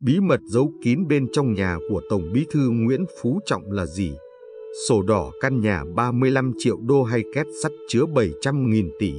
Bí mật giấu kín bên trong nhà của Tổng Bí thư Nguyễn Phú Trọng là gì? Sổ đỏ căn nhà 35 triệu đô hay két sắt chứa 700.000 tỷ?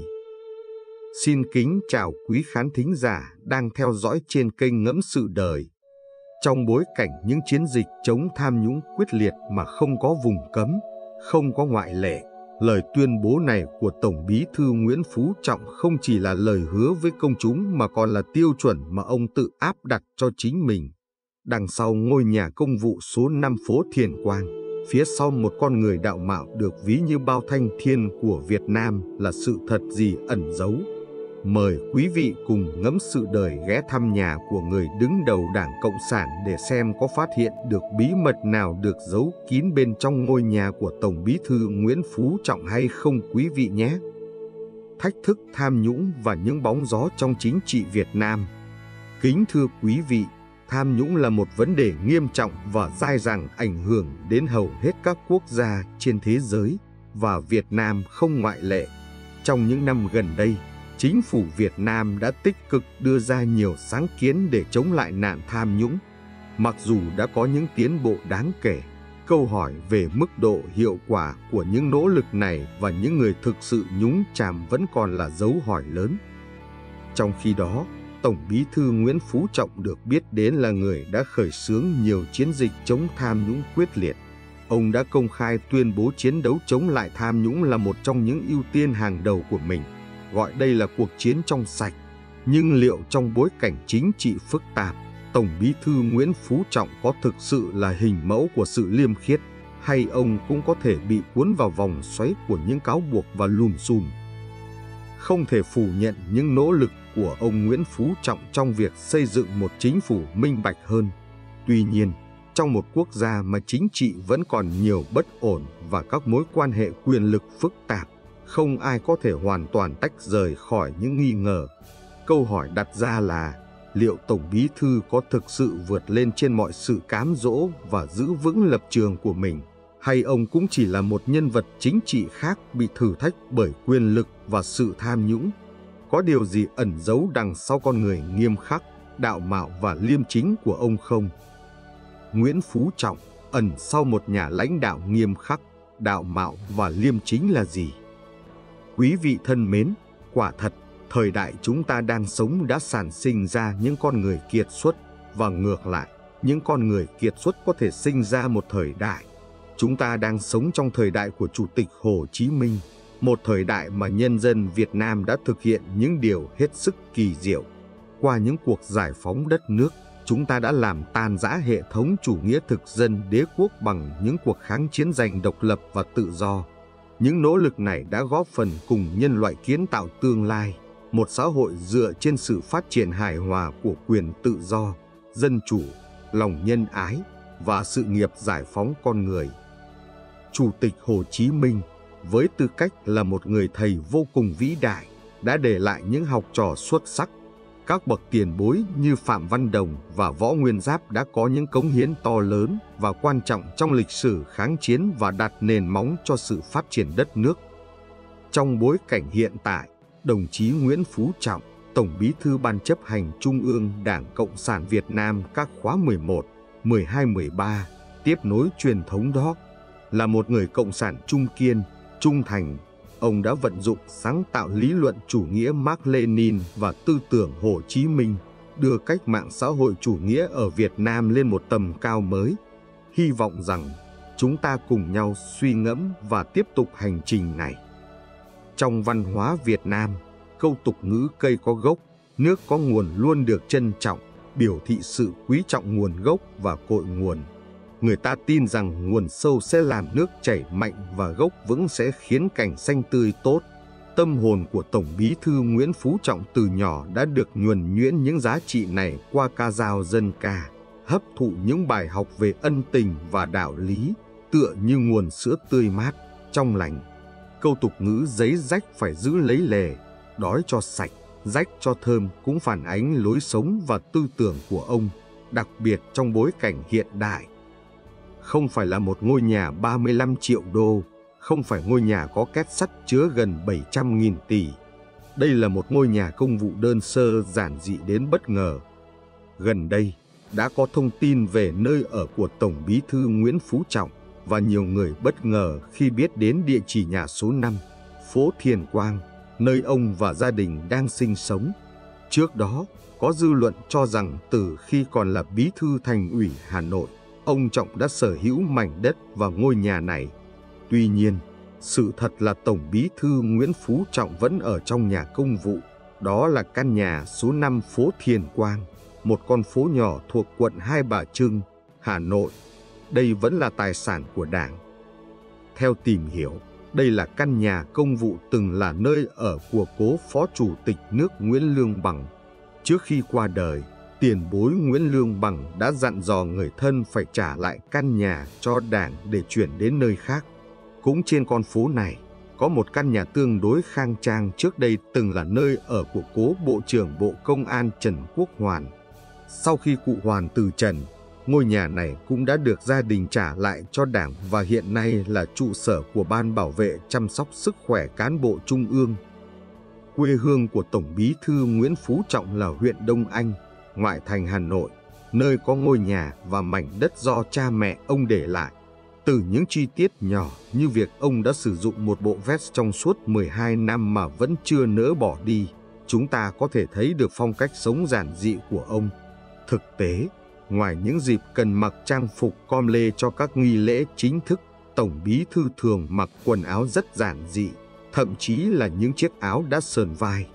Xin kính chào quý khán thính giả đang theo dõi trên kênh Ngẫm Sự Đời. Trong bối cảnh những chiến dịch chống tham nhũng quyết liệt mà không có vùng cấm, không có ngoại lệ, lời tuyên bố này của Tổng Bí thư Nguyễn Phú Trọng không chỉ là lời hứa với công chúng mà còn là tiêu chuẩn mà ông tự áp đặt cho chính mình. Đằng sau ngôi nhà công vụ số 5 phố Thiền Quang, phía sau một con người đạo mạo được ví như bao thanh thiên của Việt Nam là sự thật gì ẩn giấu? Mời quý vị cùng Ngẫm Sự Đời ghé thăm nhà của người đứng đầu Đảng Cộng sản để xem có phát hiện được bí mật nào được giấu kín bên trong ngôi nhà của Tổng Bí thư Nguyễn Phú Trọng hay không quý vị nhé. Thách thức tham nhũng và những bóng gió trong chính trị Việt Nam. Kính thưa quý vị, tham nhũng là một vấn đề nghiêm trọng và dai dẳng ảnh hưởng đến hầu hết các quốc gia trên thế giới, và Việt Nam không ngoại lệ. Trong những năm gần đây, Chính phủ Việt Nam đã tích cực đưa ra nhiều sáng kiến để chống lại nạn tham nhũng. Mặc dù đã có những tiến bộ đáng kể, câu hỏi về mức độ hiệu quả của những nỗ lực này và những người thực sự nhúng chàm vẫn còn là dấu hỏi lớn. Trong khi đó, Tổng Bí thư Nguyễn Phú Trọng được biết đến là người đã khởi xướng nhiều chiến dịch chống tham nhũng quyết liệt. Ông đã công khai tuyên bố chiến đấu chống lại tham nhũng là một trong những ưu tiên hàng đầu của mình, gọi đây là cuộc chiến trong sạch. Nhưng liệu trong bối cảnh chính trị phức tạp, Tổng Bí thư Nguyễn Phú Trọng có thực sự là hình mẫu của sự liêm khiết, hay ông cũng có thể bị cuốn vào vòng xoáy của những cáo buộc và lùm xùm? Không thể phủ nhận những nỗ lực của ông Nguyễn Phú Trọng trong việc xây dựng một chính phủ minh bạch hơn. Tuy nhiên, trong một quốc gia mà chính trị vẫn còn nhiều bất ổn và các mối quan hệ quyền lực phức tạp, không ai có thể hoàn toàn tách rời khỏi những nghi ngờ. Câu hỏi đặt ra là, liệu Tổng Bí thư có thực sự vượt lên trên mọi sự cám dỗ và giữ vững lập trường của mình, hay ông cũng chỉ là một nhân vật chính trị khác bị thử thách bởi quyền lực và sự tham nhũng? Có điều gì ẩn giấu đằng sau con người nghiêm khắc, đạo mạo và liêm chính của ông không? Nguyễn Phú Trọng ẩn sau một nhà lãnh đạo nghiêm khắc, đạo mạo và liêm chính là gì? Quý vị thân mến, quả thật, thời đại chúng ta đang sống đã sản sinh ra những con người kiệt xuất, và ngược lại, những con người kiệt xuất có thể sinh ra một thời đại. Chúng ta đang sống trong thời đại của Chủ tịch Hồ Chí Minh, một thời đại mà nhân dân Việt Nam đã thực hiện những điều hết sức kỳ diệu. Qua những cuộc giải phóng đất nước, chúng ta đã làm tan rã hệ thống chủ nghĩa thực dân đế quốc bằng những cuộc kháng chiến giành độc lập và tự do. Những nỗ lực này đã góp phần cùng nhân loại kiến tạo tương lai, một xã hội dựa trên sự phát triển hài hòa của quyền tự do, dân chủ, lòng nhân ái và sự nghiệp giải phóng con người. Chủ tịch Hồ Chí Minh, với tư cách là một người thầy vô cùng vĩ đại, đã để lại những học trò xuất sắc. Các bậc tiền bối như Phạm Văn Đồng và Võ Nguyên Giáp đã có những cống hiến to lớn và quan trọng trong lịch sử kháng chiến và đặt nền móng cho sự phát triển đất nước. Trong bối cảnh hiện tại, đồng chí Nguyễn Phú Trọng, Tổng Bí thư Ban chấp hành Trung ương Đảng Cộng sản Việt Nam các khóa 11, 12, 13, tiếp nối truyền thống đó. Là một người cộng sản trung kiên, trung thành, ông đã vận dụng sáng tạo lý luận chủ nghĩa Mác Lênin và tư tưởng Hồ Chí Minh, đưa cách mạng xã hội chủ nghĩa ở Việt Nam lên một tầm cao mới. Hy vọng rằng chúng ta cùng nhau suy ngẫm và tiếp tục hành trình này. Trong văn hóa Việt Nam, câu tục ngữ cây có gốc, nước có nguồn luôn được trân trọng, biểu thị sự quý trọng nguồn gốc và cội nguồn. Người ta tin rằng nguồn sâu sẽ làm nước chảy mạnh và gốc vững sẽ khiến cảnh xanh tươi tốt. Tâm hồn của Tổng Bí thư Nguyễn Phú Trọng từ nhỏ đã được nhuần nhuyễn những giá trị này qua ca dao dân ca, hấp thụ những bài học về ân tình và đạo lý, tựa như nguồn sữa tươi mát, trong lành. Câu tục ngữ giấy rách phải giữ lấy lề, đói cho sạch, rách cho thơm cũng phản ánh lối sống và tư tưởng của ông, đặc biệt trong bối cảnh hiện đại. Không phải là một ngôi nhà 35 triệu đô, không phải ngôi nhà có két sắt chứa gần 700.000 tỷ. Đây là một ngôi nhà công vụ đơn sơ giản dị đến bất ngờ. Gần đây, đã có thông tin về nơi ở của Tổng Bí thư Nguyễn Phú Trọng và nhiều người bất ngờ khi biết đến địa chỉ nhà số 5, phố Thiền Quang, nơi ông và gia đình đang sinh sống. Trước đó, có dư luận cho rằng từ khi còn là Bí thư Thành ủy Hà Nội, ông Trọng đã sở hữu mảnh đất và ngôi nhà này. Tuy nhiên, sự thật là Tổng Bí thư Nguyễn Phú Trọng vẫn ở trong nhà công vụ, đó là căn nhà số 5 phố Thiền Quang, một con phố nhỏ thuộc quận Hai Bà Trưng, Hà Nội. Đây vẫn là tài sản của Đảng. Theo tìm hiểu, đây là căn nhà công vụ từng là nơi ở của cố Phó Chủ tịch nước Nguyễn Lương Bằng. Trước khi qua đời, tiền bối Nguyễn Lương Bằng đã dặn dò người thân phải trả lại căn nhà cho Đảng để chuyển đến nơi khác. Cũng trên con phố này, có một căn nhà tương đối khang trang trước đây từng là nơi ở của cố Bộ trưởng Bộ Công an Trần Quốc Hoàn. Sau khi cụ Hoàn từ trần, ngôi nhà này cũng đã được gia đình trả lại cho Đảng và hiện nay là trụ sở của Ban Bảo vệ chăm sóc sức khỏe cán bộ Trung ương. Quê hương của Tổng Bí thư Nguyễn Phú Trọng là huyện Đông Anh, ngoại thành Hà Nội, nơi có ngôi nhà và mảnh đất do cha mẹ ông để lại. Từ những chi tiết nhỏ như việc ông đã sử dụng một bộ vest trong suốt 12 năm mà vẫn chưa nỡ bỏ đi, chúng ta có thể thấy được phong cách sống giản dị của ông. Thực tế, ngoài những dịp cần mặc trang phục com lê cho các nghi lễ chính thức, Tổng Bí thư thường mặc quần áo rất giản dị, thậm chí là những chiếc áo đã sờn vai.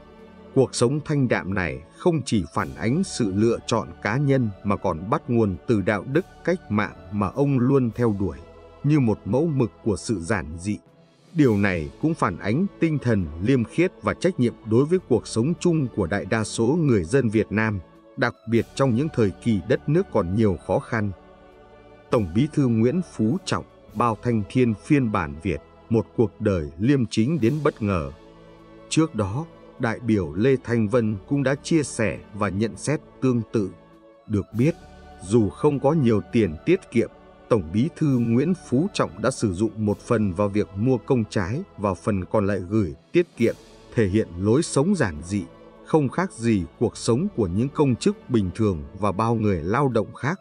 Cuộc sống thanh đạm này không chỉ phản ánh sự lựa chọn cá nhân mà còn bắt nguồn từ đạo đức cách mạng mà ông luôn theo đuổi, như một mẫu mực của sự giản dị. Điều này cũng phản ánh tinh thần liêm khiết và trách nhiệm đối với cuộc sống chung của đại đa số người dân Việt Nam, đặc biệt trong những thời kỳ đất nước còn nhiều khó khăn. Tổng Bí thư Nguyễn Phú Trọng, bao thanh thiên phiên bản Việt, một cuộc đời liêm chính đến bất ngờ. Trước đó, đại biểu Lê Thanh Vân cũng đã chia sẻ và nhận xét tương tự. Được biết, dù không có nhiều tiền tiết kiệm, Tổng Bí thư Nguyễn Phú Trọng đã sử dụng một phần vào việc mua công trái và phần còn lại gửi tiết kiệm, thể hiện lối sống giản dị, không khác gì cuộc sống của những công chức bình thường và bao người lao động khác.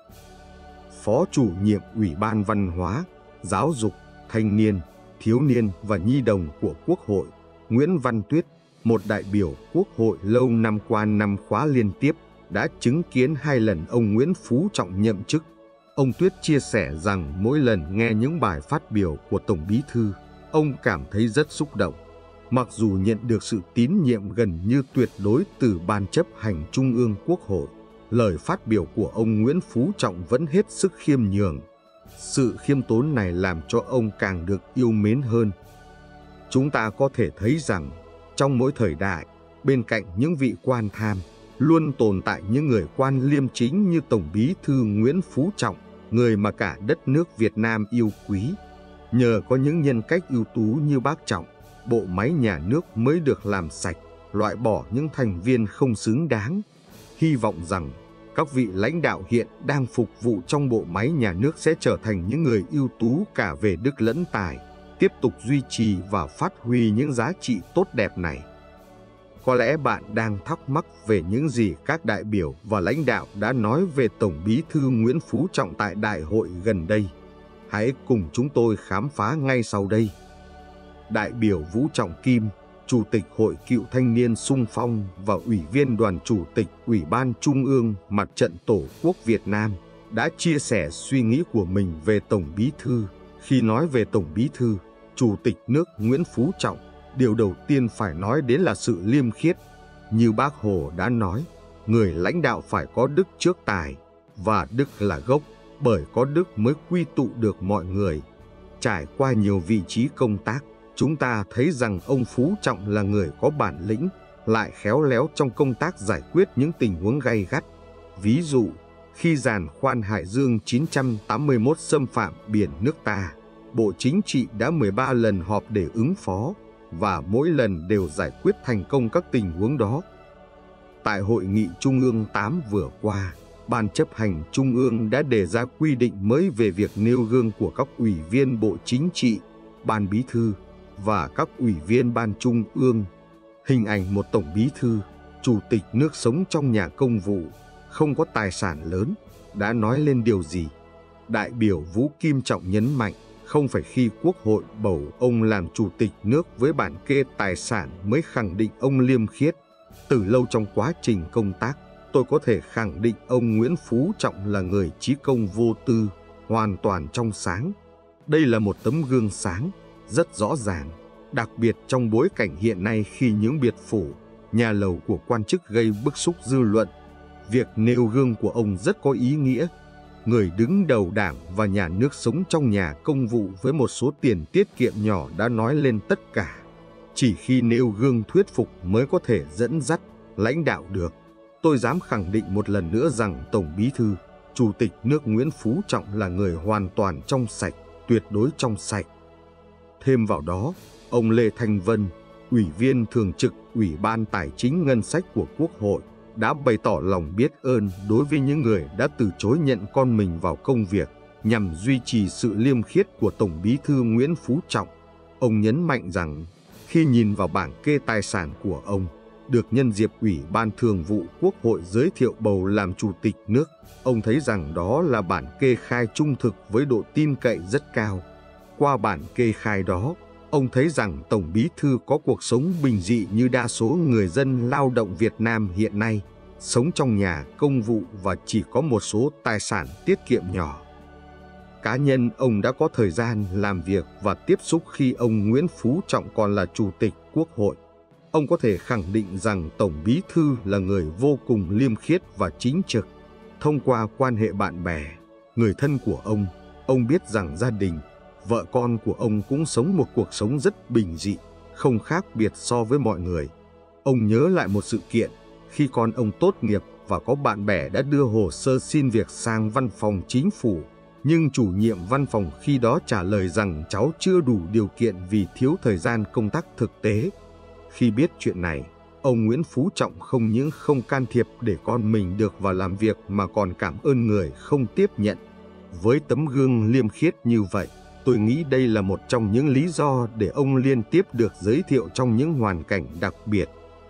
Phó chủ nhiệm Ủy ban Văn hóa, Giáo dục, Thanh niên, Thiếu niên và Nhi đồng của Quốc hội, Nguyễn Văn Tuyết, một đại biểu Quốc hội lâu năm qua 5 khóa liên tiếp, đã chứng kiến 2 lần ông Nguyễn Phú Trọng nhậm chức. Ông Tuyết chia sẻ rằng mỗi lần nghe những bài phát biểu của Tổng Bí thư, ông cảm thấy rất xúc động. Mặc dù nhận được sự tín nhiệm gần như tuyệt đối từ Ban chấp hành Trung ương Quốc hội, lời phát biểu của ông Nguyễn Phú Trọng vẫn hết sức khiêm nhường. Sự khiêm tốn này làm cho ông càng được yêu mến hơn. Chúng ta có thể thấy rằng, trong mỗi thời đại, bên cạnh những vị quan tham, luôn tồn tại những người quan liêm chính như Tổng Bí thư Nguyễn Phú Trọng, người mà cả đất nước Việt Nam yêu quý. Nhờ có những nhân cách ưu tú như bác Trọng, bộ máy nhà nước mới được làm sạch, loại bỏ những thành viên không xứng đáng. Hy vọng rằng, các vị lãnh đạo hiện đang phục vụ trong bộ máy nhà nước sẽ trở thành những người ưu tú cả về đức lẫn tài, tiếp tục duy trì và phát huy những giá trị tốt đẹp này. Có lẽ bạn đang thắc mắc về những gì các đại biểu và lãnh đạo đã nói về Tổng Bí thư Nguyễn Phú Trọng tại đại hội gần đây. Hãy cùng chúng tôi khám phá ngay sau đây. Đại biểu Vũ Trọng Kim, Chủ tịch Hội Cựu Thanh niên Xung phong và Ủy viên Đoàn Chủ tịch Ủy ban Trung ương Mặt trận Tổ quốc Việt Nam, đã chia sẻ suy nghĩ của mình về Tổng Bí thư. Khi nói về Tổng Bí thư, Chủ tịch nước Nguyễn Phú Trọng, điều đầu tiên phải nói đến là sự liêm khiết. Như Bác Hồ đã nói, người lãnh đạo phải có đức trước tài, và đức là gốc, bởi có đức mới quy tụ được mọi người. Trải qua nhiều vị trí công tác, chúng ta thấy rằng ông Phú Trọng là người có bản lĩnh, lại khéo léo trong công tác giải quyết những tình huống gay gắt. Ví dụ, khi giàn khoan Hải Dương 981 xâm phạm biển nước ta, Bộ Chính trị đã 13 lần họp để ứng phó, và mỗi lần đều giải quyết thành công các tình huống đó. Tại Hội nghị Trung ương 8 vừa qua, Ban chấp hành Trung ương đã đề ra quy định mới về việc nêu gương của các ủy viên Bộ Chính trị, Ban Bí thư và các ủy viên Ban Trung ương. Hình ảnh một Tổng Bí thư, Chủ tịch nước sống trong nhà công vụ, không có tài sản lớn, đã nói lên điều gì? Đại biểu Vũ Kim Trọng nhấn mạnh, không phải khi Quốc hội bầu ông làm chủ tịch nước với bản kê tài sản mới khẳng định ông liêm khiết. Từ lâu trong quá trình công tác, tôi có thể khẳng định ông Nguyễn Phú Trọng là người trí công vô tư, hoàn toàn trong sáng. Đây là một tấm gương sáng, rất rõ ràng, đặc biệt trong bối cảnh hiện nay khi những biệt phủ, nhà lầu của quan chức gây bức xúc dư luận. Việc nêu gương của ông rất có ý nghĩa. Người đứng đầu Đảng và Nhà nước sống trong nhà công vụ với một số tiền tiết kiệm nhỏ đã nói lên tất cả. Chỉ khi nêu gương thuyết phục mới có thể dẫn dắt, lãnh đạo được. Tôi dám khẳng định một lần nữa rằng Tổng Bí thư, Chủ tịch nước Nguyễn Phú Trọng là người hoàn toàn trong sạch, tuyệt đối trong sạch. Thêm vào đó, ông Lê Thanh Vân, Ủy viên Thường trực Ủy ban Tài chính Ngân sách của Quốc hội, đã bày tỏ lòng biết ơn đối với những người đã từ chối nhận con mình vào công việc nhằm duy trì sự liêm khiết của Tổng Bí thư Nguyễn Phú Trọng. Ông nhấn mạnh rằng, khi nhìn vào bảng kê tài sản của ông, được nhân dịp Ủy ban Thường vụ Quốc hội giới thiệu bầu làm Chủ tịch nước, ông thấy rằng đó là bản kê khai trung thực với độ tin cậy rất cao. Qua bản kê khai đó, ông thấy rằng Tổng Bí thư có cuộc sống bình dị như đa số người dân lao động Việt Nam hiện nay, sống trong nhà công vụ và chỉ có một số tài sản tiết kiệm nhỏ. Cá nhân ông đã có thời gian làm việc và tiếp xúc khi ông Nguyễn Phú Trọng còn là Chủ tịch Quốc hội. Ông có thể khẳng định rằng Tổng Bí thư là người vô cùng liêm khiết và chính trực. Thông qua quan hệ bạn bè, người thân của ông biết rằng gia đình, vợ con của ông cũng sống một cuộc sống rất bình dị, không khác biệt so với mọi người. Ông nhớ lại một sự kiện, khi con ông tốt nghiệp và có bạn bè đã đưa hồ sơ xin việc sang văn phòng chính phủ, nhưng chủ nhiệm văn phòng khi đó trả lời rằng cháu chưa đủ điều kiện vì thiếu thời gian công tác thực tế. Khi biết chuyện này, ông Nguyễn Phú Trọng không những không can thiệp để con mình được vào làm việc mà còn cảm ơn người không tiếp nhận. Với tấm gương liêm khiết như vậy, tôi nghĩ đây là một trong những lý do để ông liên tiếp được giới thiệu trong những hoàn cảnh đặc biệt.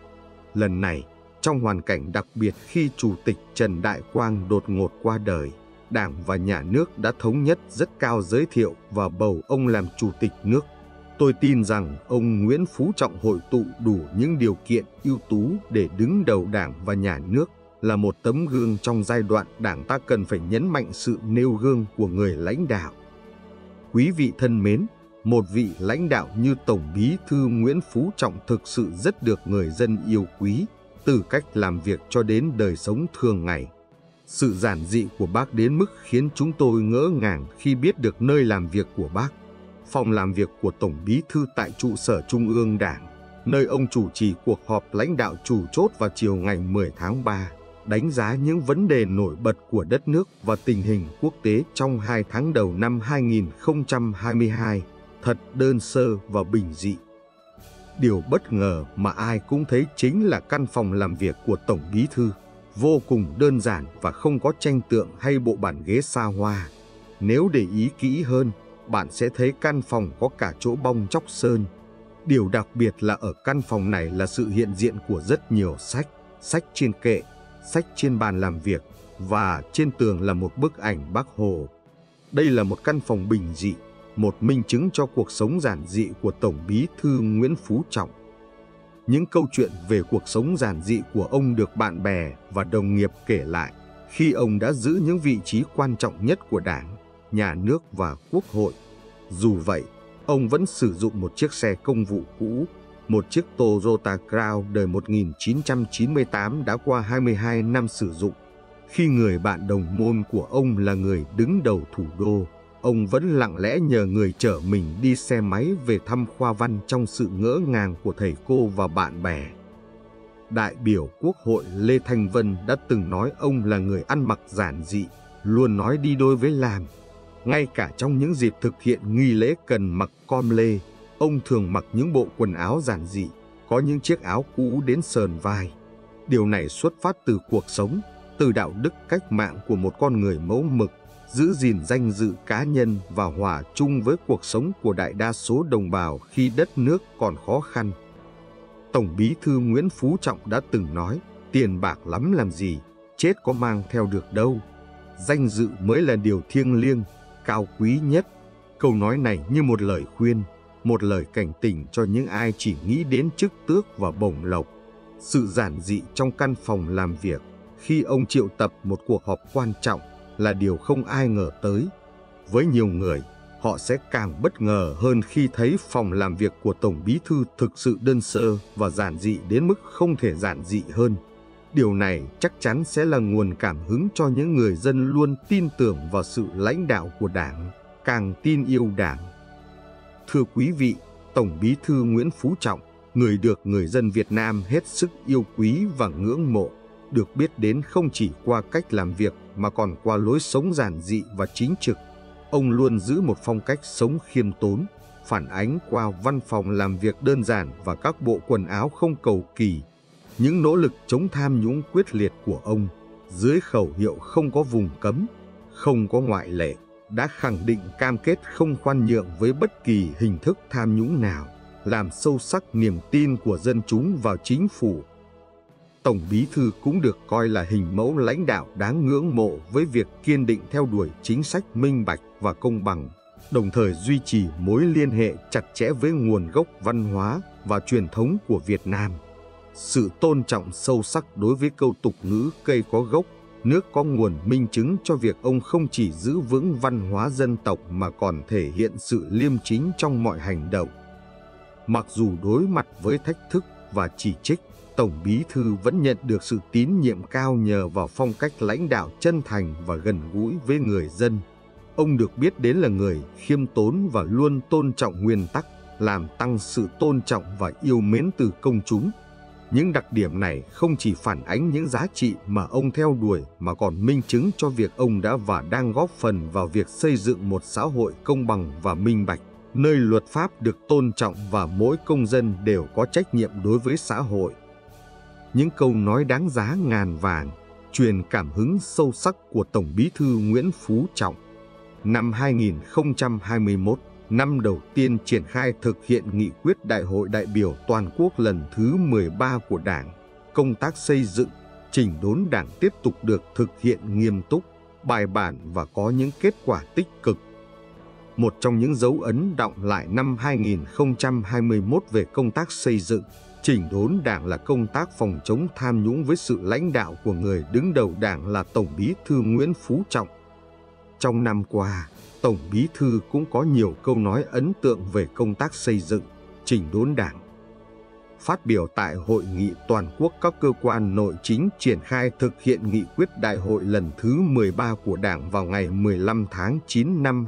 Lần này, trong hoàn cảnh đặc biệt khi Chủ tịch Trần Đại Quang đột ngột qua đời, Đảng và Nhà nước đã thống nhất rất cao giới thiệu và bầu ông làm Chủ tịch nước. Tôi tin rằng ông Nguyễn Phú Trọng hội tụ đủ những điều kiện ưu tú để đứng đầu Đảng và Nhà nước, là một tấm gương trong giai đoạn Đảng ta cần phải nhấn mạnh sự nêu gương của người lãnh đạo. Quý vị thân mến, một vị lãnh đạo như Tổng Bí thư Nguyễn Phú Trọng thực sự rất được người dân yêu quý, từ cách làm việc cho đến đời sống thường ngày. Sự giản dị của bác đến mức khiến chúng tôi ngỡ ngàng khi biết được nơi làm việc của bác. Phòng làm việc của Tổng Bí thư tại trụ sở Trung ương Đảng, nơi ông chủ trì cuộc họp lãnh đạo chủ chốt vào chiều ngày 10 tháng 3, đánh giá những vấn đề nổi bật của đất nước và tình hình quốc tế trong 2 tháng đầu năm 2022, thật đơn sơ và bình dị. Điều bất ngờ mà ai cũng thấy chính là căn phòng làm việc của Tổng Bí thư, vô cùng đơn giản và không có tranh tượng hay bộ bàn ghế xa hoa. Nếu để ý kỹ hơn, bạn sẽ thấy căn phòng có cả chỗ bong chóc sơn. Điều đặc biệt là ở căn phòng này là sự hiện diện của rất nhiều sách trên kệ, sách trên bàn làm việc và trên tường là một bức ảnh Bác Hồ. Đây là một căn phòng bình dị, một minh chứng cho cuộc sống giản dị của Tổng Bí thư Nguyễn Phú Trọng. Những câu chuyện về cuộc sống giản dị của ông được bạn bè và đồng nghiệp kể lại khi ông đã giữ những vị trí quan trọng nhất của Đảng, Nhà nước và Quốc hội. Dù vậy, ông vẫn sử dụng một chiếc xe công vụ cũ, một chiếc Toyota Crown đời 1998 đã qua 22 năm sử dụng. Khi người bạn đồng môn của ông là người đứng đầu thủ đô, ông vẫn lặng lẽ nhờ người chở mình đi xe máy về thăm khoa văn trong sự ngỡ ngàng của thầy cô và bạn bè. Đại biểu Quốc hội Lê Thanh Vân đã từng nói ông là người ăn mặc giản dị, luôn nói đi đôi với làm. Ngay cả trong những dịp thực hiện nghi lễ cần mặc com lê, ông thường mặc những bộ quần áo giản dị, có những chiếc áo cũ đến sờn vai. Điều này xuất phát từ cuộc sống, từ đạo đức cách mạng của một con người mẫu mực, giữ gìn danh dự cá nhân và hòa chung với cuộc sống của đại đa số đồng bào khi đất nước còn khó khăn. Tổng Bí thư Nguyễn Phú Trọng đã từng nói, tiền bạc lắm làm gì, chết có mang theo được đâu. Danh dự mới là điều thiêng liêng, cao quý nhất. Câu nói này như một lời khuyên, một lời cảnh tỉnh cho những ai chỉ nghĩ đến chức tước và bổng lộc. Sự giản dị trong căn phòng làm việc khi ông triệu tập một cuộc họp quan trọng là điều không ai ngờ tới. Với nhiều người, họ sẽ càng bất ngờ hơn khi thấy phòng làm việc của Tổng Bí thư thực sự đơn sơ và giản dị đến mức không thể giản dị hơn. Điều này chắc chắn sẽ là nguồn cảm hứng cho những người dân luôn tin tưởng vào sự lãnh đạo của Đảng, càng tin yêu Đảng. Thưa quý vị, Tổng Bí thư Nguyễn Phú Trọng, người được người dân Việt Nam hết sức yêu quý và ngưỡng mộ, được biết đến không chỉ qua cách làm việc mà còn qua lối sống giản dị và chính trực. Ông luôn giữ một phong cách sống khiêm tốn, phản ánh qua văn phòng làm việc đơn giản và các bộ quần áo không cầu kỳ. Những nỗ lực chống tham nhũng quyết liệt của ông, dưới khẩu hiệu không có vùng cấm, không có ngoại lệ, đã khẳng định cam kết không khoan nhượng với bất kỳ hình thức tham nhũng nào, làm sâu sắc niềm tin của dân chúng vào chính phủ. Tổng Bí thư cũng được coi là hình mẫu lãnh đạo đáng ngưỡng mộ với việc kiên định theo đuổi chính sách minh bạch và công bằng, đồng thời duy trì mối liên hệ chặt chẽ với nguồn gốc văn hóa và truyền thống của Việt Nam. Sự tôn trọng sâu sắc đối với câu tục ngữ cây có gốc, nước có nguồn minh chứng cho việc ông không chỉ giữ vững văn hóa dân tộc mà còn thể hiện sự liêm chính trong mọi hành động. Mặc dù đối mặt với thách thức và chỉ trích, Tổng Bí thư vẫn nhận được sự tín nhiệm cao nhờ vào phong cách lãnh đạo chân thành và gần gũi với người dân. Ông được biết đến là người khiêm tốn và luôn tôn trọng nguyên tắc, làm tăng sự tôn trọng và yêu mến từ công chúng. Những đặc điểm này không chỉ phản ánh những giá trị mà ông theo đuổi mà còn minh chứng cho việc ông đã và đang góp phần vào việc xây dựng một xã hội công bằng và minh bạch, nơi luật pháp được tôn trọng và mỗi công dân đều có trách nhiệm đối với xã hội. Những câu nói đáng giá ngàn vàng, truyền cảm hứng sâu sắc của Tổng Bí thư Nguyễn Phú Trọng. Năm 2021, năm đầu tiên triển khai thực hiện nghị quyết Đại hội đại biểu toàn quốc lần thứ 13 của Đảng, công tác xây dựng, chỉnh đốn Đảng tiếp tục được thực hiện nghiêm túc, bài bản và có những kết quả tích cực. Một trong những dấu ấn đọng lại năm 2021 về công tác xây dựng, chỉnh đốn Đảng là công tác phòng chống tham nhũng với sự lãnh đạo của người đứng đầu Đảng là Tổng Bí thư Nguyễn Phú Trọng. Trong năm qua, Tổng Bí thư cũng có nhiều câu nói ấn tượng về công tác xây dựng, chỉnh đốn Đảng. Phát biểu tại hội nghị toàn quốc các cơ quan nội chính triển khai thực hiện nghị quyết Đại hội lần thứ 13 của Đảng vào ngày 15 tháng 9 năm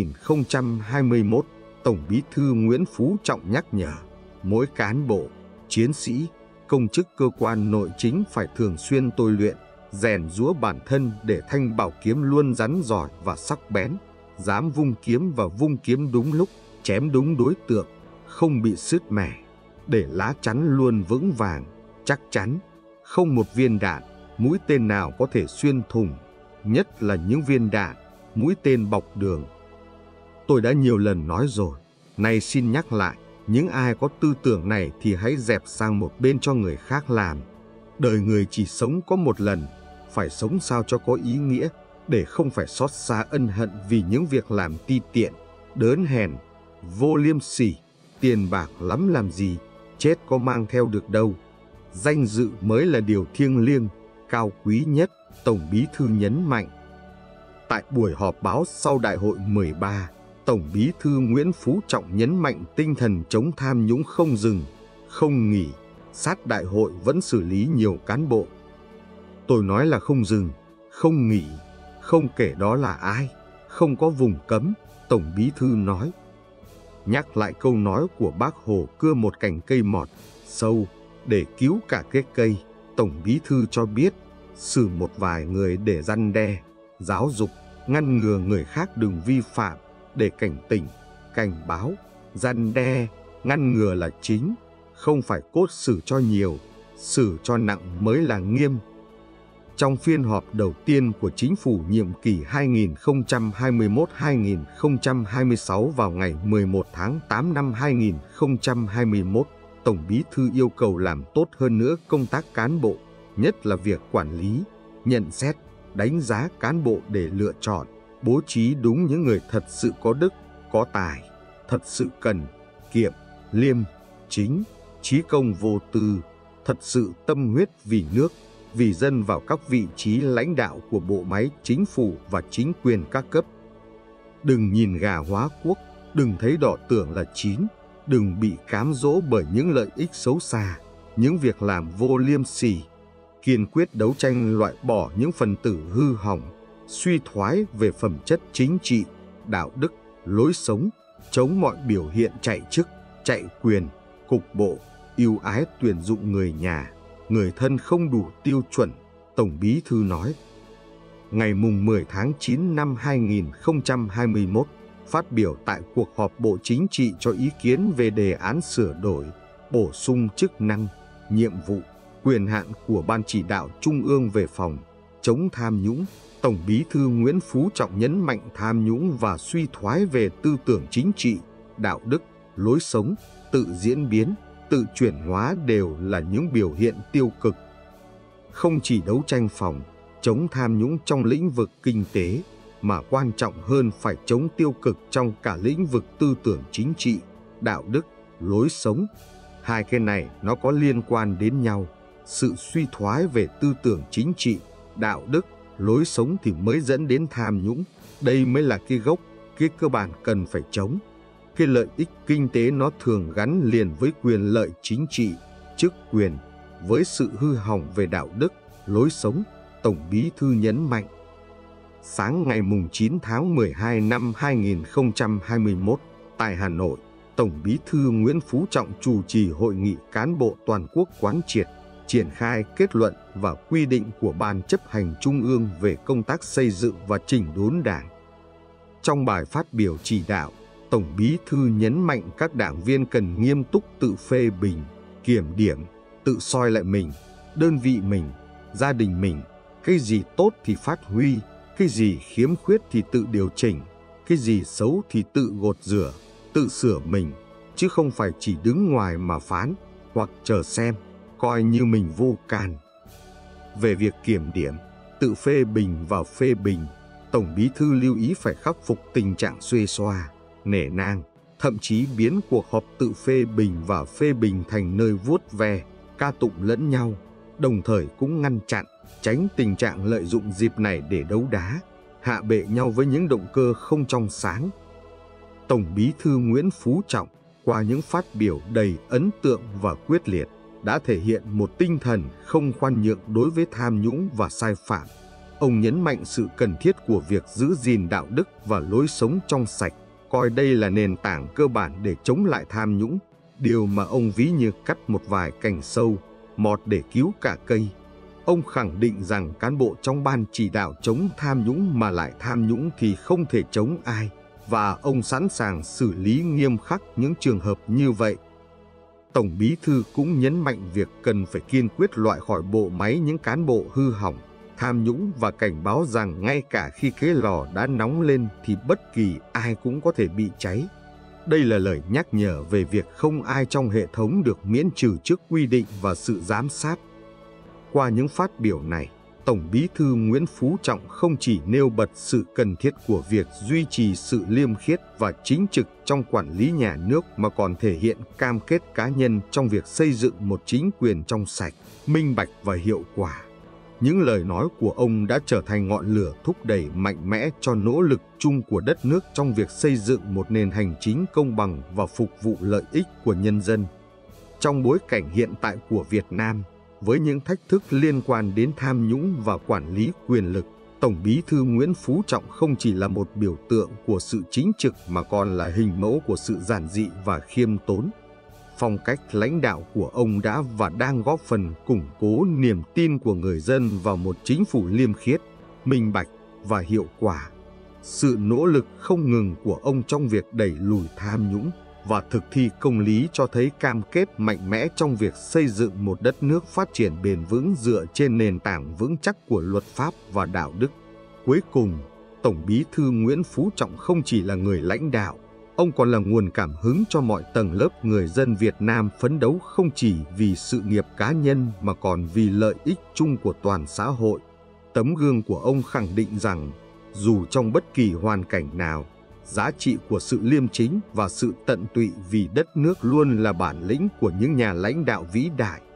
2021, Tổng Bí thư Nguyễn Phú Trọng nhắc nhở mỗi cán bộ, chiến sĩ, công chức cơ quan nội chính phải thường xuyên tôi luyện, rèn giũa bản thân để thanh bảo kiếm luôn rắn giỏi và sắc bén, dám vung kiếm và vung kiếm đúng lúc, chém đúng đối tượng, không bị sứt mẻ, để lá chắn luôn vững vàng, chắc chắn, không một viên đạn, mũi tên nào có thể xuyên thủng, nhất là những viên đạn, mũi tên bọc đường. Tôi đã nhiều lần nói rồi, nay xin nhắc lại, những ai có tư tưởng này thì hãy dẹp sang một bên cho người khác làm. Đời người chỉ sống có một lần, phải sống sao cho có ý nghĩa, để không phải xót xa ân hận vì những việc làm ti tiện, đớn hèn, vô liêm sỉ. Tiền bạc lắm làm gì, chết có mang theo được đâu. Danh dự mới là điều thiêng liêng, cao quý nhất, Tổng Bí thư nhấn mạnh. Tại buổi họp báo sau Đại hội 13, Tổng Bí thư Nguyễn Phú Trọng nhấn mạnh tinh thần chống tham nhũng không dừng, không nghỉ, sát đại hội vẫn xử lý nhiều cán bộ. Tôi nói là không dừng, không nghỉ, không kể đó là ai, không có vùng cấm, Tổng Bí thư nói. Nhắc lại câu nói của Bác Hồ cưa một cành cây mọt, sâu, để cứu cả cái cây, Tổng Bí thư cho biết, xử một vài người để răn đe, giáo dục, ngăn ngừa người khác đừng vi phạm, để cảnh tỉnh, cảnh báo, răn đe, ngăn ngừa là chính, không phải cốt xử cho nhiều, xử cho nặng mới là nghiêm. Trong phiên họp đầu tiên của Chính phủ nhiệm kỳ 2021-2026 vào ngày 11 tháng 8 năm 2021, Tổng Bí thư yêu cầu làm tốt hơn nữa công tác cán bộ, nhất là việc quản lý, nhận xét, đánh giá cán bộ để lựa chọn, bố trí đúng những người thật sự có đức, có tài, thật sự cần, kiệm, liêm, chính, chí công vô tư, thật sự tâm huyết vì nước, vì dân vào các vị trí lãnh đạo của bộ máy chính phủ và chính quyền các cấp. Đừng nhìn gà hóa quốc, đừng thấy đỏ tưởng là chín, đừng bị cám dỗ bởi những lợi ích xấu xa, những việc làm vô liêm sỉ. Kiên quyết đấu tranh loại bỏ những phần tử hư hỏng, suy thoái về phẩm chất chính trị, đạo đức, lối sống, chống mọi biểu hiện chạy chức, chạy quyền, cục bộ, ưu ái tuyển dụng người nhà, người thân không đủ tiêu chuẩn, Tổng Bí thư nói. Ngày 10 tháng 9 năm 2021, phát biểu tại cuộc họp Bộ Chính trị cho ý kiến về đề án sửa đổi, bổ sung chức năng, nhiệm vụ, quyền hạn của Ban Chỉ đạo Trung ương về phòng chống tham nhũng, Tổng Bí thư Nguyễn Phú Trọng nhấn mạnh tham nhũng và suy thoái về tư tưởng chính trị, đạo đức, lối sống, tự diễn biến, tự chuyển hóa đều là những biểu hiện tiêu cực. Không chỉ đấu tranh phòng chống tham nhũng trong lĩnh vực kinh tế, mà quan trọng hơn phải chống tiêu cực trong cả lĩnh vực tư tưởng chính trị, đạo đức, lối sống. Hai cái này nó có liên quan đến nhau. Sự suy thoái về tư tưởng chính trị, đạo đức, lối sống thì mới dẫn đến tham nhũng. Đây mới là cái gốc, cái cơ bản cần phải chống. Cái lợi ích kinh tế nó thường gắn liền với quyền lợi chính trị, chức quyền, với sự hư hỏng về đạo đức, lối sống, Tổng Bí thư nhấn mạnh. Sáng ngày 9 tháng 12 năm 2021, tại Hà Nội, Tổng Bí thư Nguyễn Phú Trọng chủ trì hội nghị cán bộ toàn quốc quán triệt, triển khai kết luận và quy định của Ban Chấp hành Trung ương về công tác xây dựng và chỉnh đốn Đảng. Trong bài phát biểu chỉ đạo, Tổng Bí thư nhấn mạnh các đảng viên cần nghiêm túc tự phê bình, kiểm điểm, tự soi lại mình, đơn vị mình, gia đình mình, cái gì tốt thì phát huy, cái gì khiếm khuyết thì tự điều chỉnh, cái gì xấu thì tự gột rửa, tự sửa mình, chứ không phải chỉ đứng ngoài mà phán hoặc chờ xem, coi như mình vô can. Về việc kiểm điểm, tự phê bình và phê bình, Tổng Bí thư lưu ý phải khắc phục tình trạng xuê xoa, nể nang, thậm chí biến cuộc họp tự phê bình và phê bình thành nơi vuốt ve, ca tụng lẫn nhau, đồng thời cũng ngăn chặn, tránh tình trạng lợi dụng dịp này để đấu đá, hạ bệ nhau với những động cơ không trong sáng. Tổng Bí thư Nguyễn Phú Trọng, qua những phát biểu đầy ấn tượng và quyết liệt, đã thể hiện một tinh thần không khoan nhượng đối với tham nhũng và sai phạm. Ông nhấn mạnh sự cần thiết của việc giữ gìn đạo đức và lối sống trong sạch, coi đây là nền tảng cơ bản để chống lại tham nhũng, điều mà ông ví như cắt một vài cành sâu, mọt để cứu cả cây. Ông khẳng định rằng cán bộ trong Ban Chỉ đạo chống tham nhũng mà lại tham nhũng thì không thể chống ai, và ông sẵn sàng xử lý nghiêm khắc những trường hợp như vậy. Tổng Bí thư cũng nhấn mạnh việc cần phải kiên quyết loại khỏi bộ máy những cán bộ hư hỏng, tham nhũng và cảnh báo rằng ngay cả khi cái lò đã nóng lên thì bất kỳ ai cũng có thể bị cháy. Đây là lời nhắc nhở về việc không ai trong hệ thống được miễn trừ trước quy định và sự giám sát. Qua những phát biểu này, Tổng Bí thư Nguyễn Phú Trọng không chỉ nêu bật sự cần thiết của việc duy trì sự liêm khiết và chính trực trong quản lý nhà nước mà còn thể hiện cam kết cá nhân trong việc xây dựng một chính quyền trong sạch, minh bạch và hiệu quả. Những lời nói của ông đã trở thành ngọn lửa thúc đẩy mạnh mẽ cho nỗ lực chung của đất nước trong việc xây dựng một nền hành chính công bằng và phục vụ lợi ích của nhân dân. Trong bối cảnh hiện tại của Việt Nam, với những thách thức liên quan đến tham nhũng và quản lý quyền lực, Tổng Bí thư Nguyễn Phú Trọng không chỉ là một biểu tượng của sự chính trực mà còn là hình mẫu của sự giản dị và khiêm tốn. Phong cách lãnh đạo của ông đã và đang góp phần củng cố niềm tin của người dân vào một chính phủ liêm khiết, minh bạch và hiệu quả. Sự nỗ lực không ngừng của ông trong việc đẩy lùi tham nhũng và thực thi công lý cho thấy cam kết mạnh mẽ trong việc xây dựng một đất nước phát triển bền vững dựa trên nền tảng vững chắc của luật pháp và đạo đức. Cuối cùng, Tổng Bí thư Nguyễn Phú Trọng không chỉ là người lãnh đạo, ông còn là nguồn cảm hứng cho mọi tầng lớp người dân Việt Nam phấn đấu không chỉ vì sự nghiệp cá nhân mà còn vì lợi ích chung của toàn xã hội. Tấm gương của ông khẳng định rằng, dù trong bất kỳ hoàn cảnh nào, giá trị của sự liêm chính và sự tận tụy vì đất nước luôn là bản lĩnh của những nhà lãnh đạo vĩ đại.